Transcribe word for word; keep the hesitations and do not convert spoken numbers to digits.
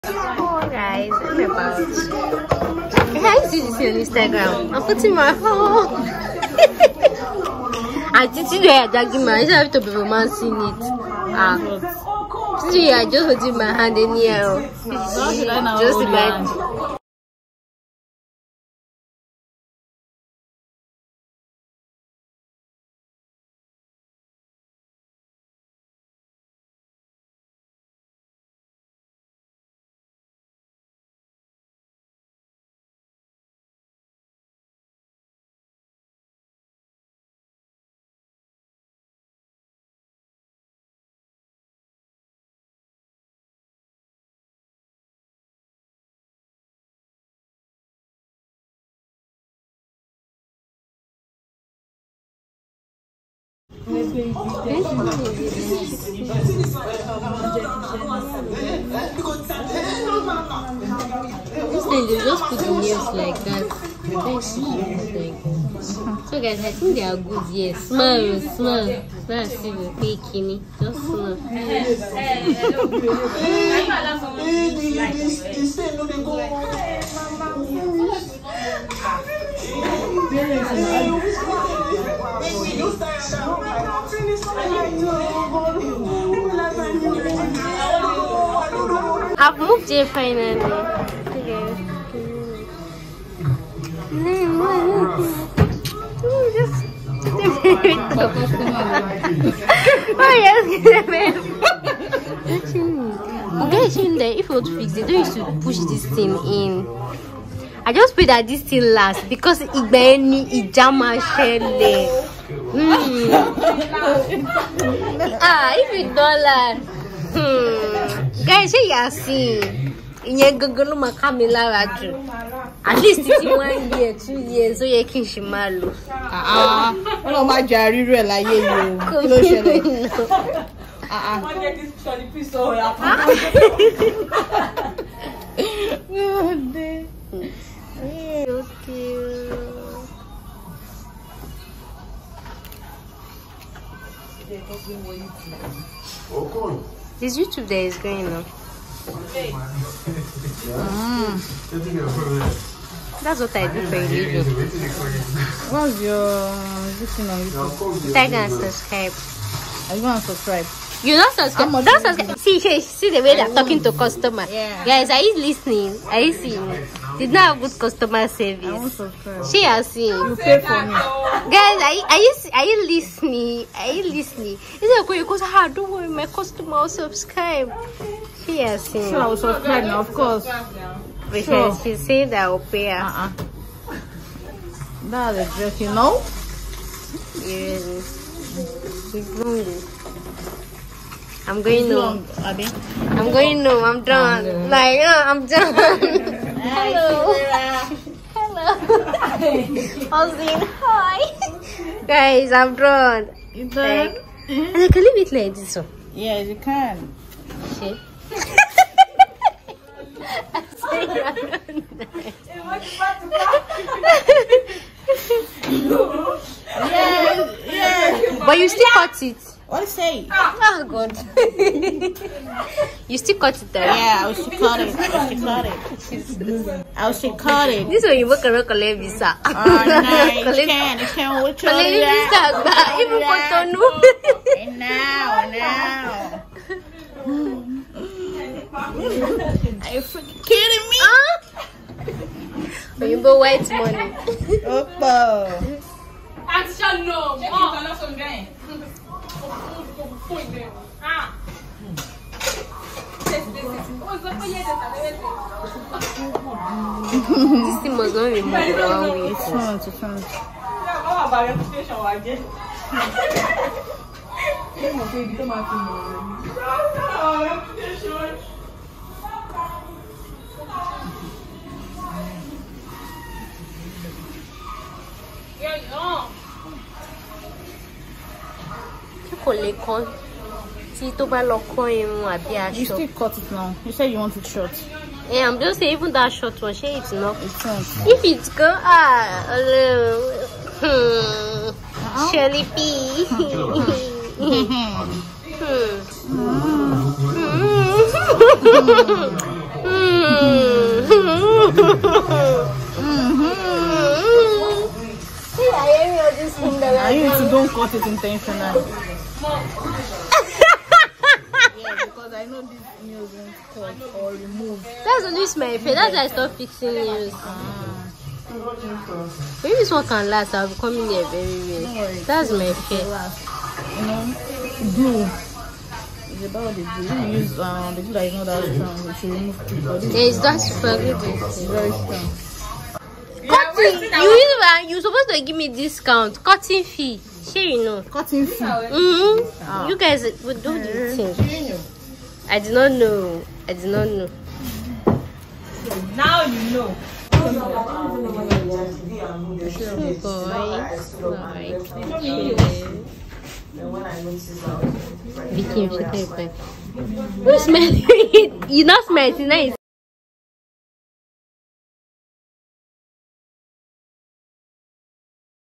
Oh guys, I'm about. Hey, I see this on Instagram. I'm putting my home. I did see the dragging my. I have to be romancing it. Ah, see, I just holding my hand in here. Just like. This thing they just put the nails like that. So guys, I think they are good. Yes, smile, smile. That's see the faking. Just smile. I've moved here finally. Okay. Just oh yes, actually, there. If you want to fix it, don't you should push this thing in. I just pray that this thing lasts because it's any ijama shelle. Mm. Ah, if it don't last, hmm. Guys, you are seeing. At least it's one year, two years, so you can shimalu. Ah, no, my Jerry, real like you. Ah, ah. So cute. This YouTube there is going on. Mm. That's what I do for a living. What's your this thing on YouTube? Tag and subscribe. Are you gonna subscribe? You not subscribe. Don't subscribe. See, see, see the way they're talking to customer. Yeah. Guys, are you listening? Are you seeing? Did not have good customer service. I won't subscribe. She has seen. You pay for me. Guys, are you, are you are you listening? Are you listening? Is it okay? Because ah, don't worry, my customer will subscribe. She has seen. Sure, I will subscribe now, of course. Because Sure. she said that I will pay her. Uh-uh. That's a dress, you know? Really? It's long. I'm going It's home. long, Abby. I'm going home. I'm done. Hello. Like, uh, I'm done. Hello. Hello. I'm saying hi. Guys, I'm done. You done? Like, and I can leave it like this. So. Yes, you can. See? I say you're not Yes, yes. But you still cut it. What say? Oh God. You still cut it there. Yeah, I should cut it. I should cut it. I should cut it. This one you work around collect visa. Oh, no, you can't. You can't. Which one Collect is visa. that? Even Cotonou. And now, now. Are you freaking kidding me? When you go white money. Oppo. This thing must not remove the one way. It's fun, it's fun. You still cut it now. You said you want it short. Yeah, I'm just saying even that short one, shey it's enough. It's not. If it's go ah, hello, hmm, Shelly P. Hmm. Hmm. See, I hear all this thing that I used to don't cut it intentionally. Yeah, because I know these nails won't cut or remove. That's only my face. That's why I stopped fixing nails. Ah. Maybe this one can last. I'll be coming here very well. Don't worry. That's my face. You know, glue. It's about the glue. You use um, the glue that is not that strong. You should remove it. Yeah, it's that super good. It's very strong. Cutting. You even you supposed to give me discount. Cutting fee. Sure, you know. Cutting fee. Mm-hmm. Ah. You guys would do the thing. I did not know. I did not know. Now you know. Oh boy. Vicky, you should take it. Who smelled it? You not smell it, nice.